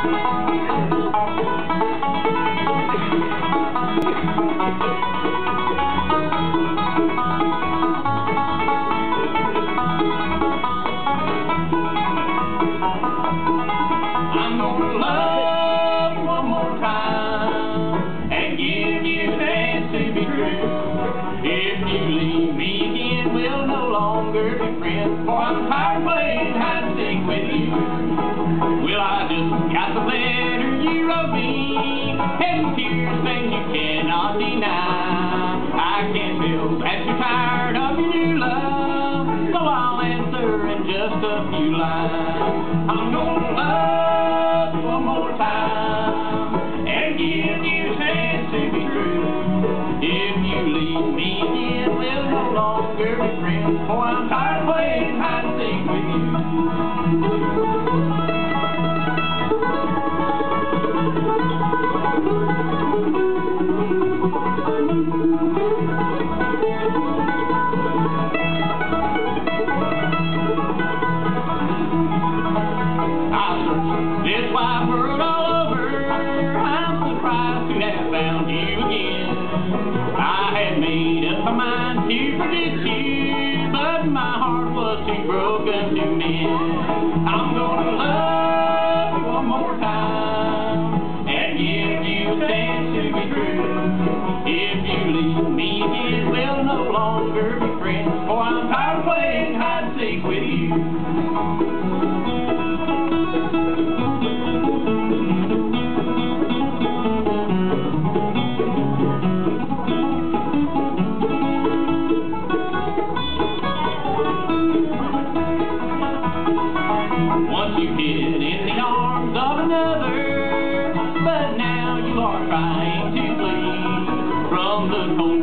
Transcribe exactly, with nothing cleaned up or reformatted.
I'm gonna love you one more time and give you a chance to be true. If you leave me again, we'll no longer be friends, for I'm tired of playing hide and seek with you. Well, I just got the letter you wrote me, and tears, things you cannot deny. I can feel that you're tired of your new love, so I'll answer in just a few lines. I'm gonna love you one more time and give you a chance to be true. If you leave me again, we'll no longer be friends, for I'm tired of playing hide and seek with you. This wide world all over, I'm surprised to have found you again. I had made up my mind to forget you, but my heart was too broken to mend. I'm gonna love you one more time and give you a chance to be true. If you leave me again, we'll no longer be friends, for I'm tired of playing hide and seek with you. Once you hid in the arms of another, but now you are trying to flee from the cold